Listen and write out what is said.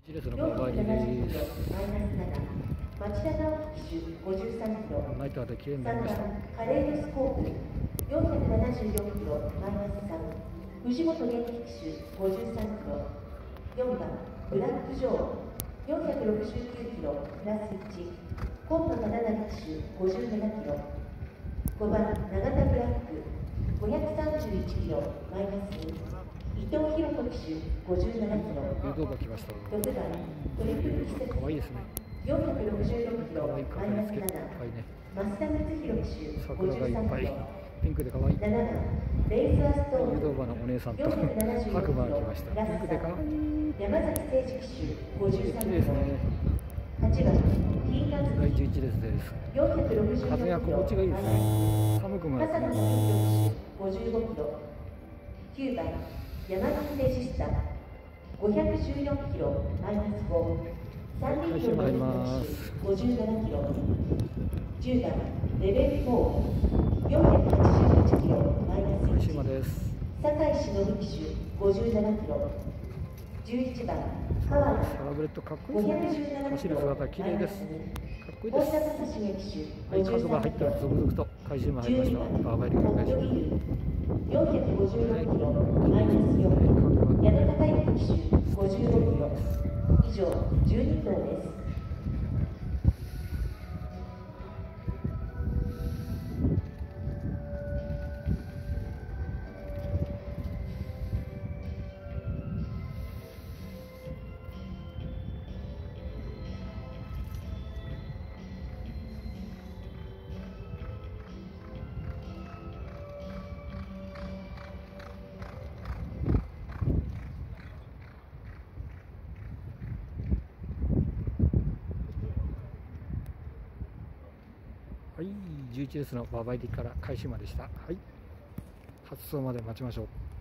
1列の5倍です。 町田直樹騎手53キロ、 ナイターで綺麗になりました。 カレードスコープ474キロマイナス3、藤本元気騎手53キロ、4番ブラックジョー469キロプラス1、今野忠成騎手57キロ、5番永田ブラック531キロマイナス2、伊藤博人騎手57キロ、 誘導が来ました。 6番トリプル季節可愛いですね。 466キロマイナス7、 可愛いね。 増田光弘騎手桜がいっぱ 53キい。 ロ、 ピンクで可愛い。 7番レイザーストーン誘導馬のお姉さんと白 474 馬キロが来ました。 ラスピンクで可愛い。 山崎誠二騎手53 綺麗キロ、 ですね。 8番ピーナッツ第11列です。風が 464キロ心地がいいですね。寒くもなく笠野俊弘騎手55キロ、9番山崎レジスタ514キロマイナス5、三輪回収参りのます 57キロ、10番レベル4488キロマイナス回収 1、 馬です。 酒井忍騎手57キロ、11番ハワイサラブレッドかっこいいですね。 517 走るキロ姿綺麗です。かっこいいです。 大阪正重騎手はい、数が入ったら続々と回収も入りました。バーバリが回収。 456キロマイナス4、矢野孝之騎手55キロ、以上12頭です。 はい、11列のバーバリから回収馬でした。はい、発送まで待ちましょう。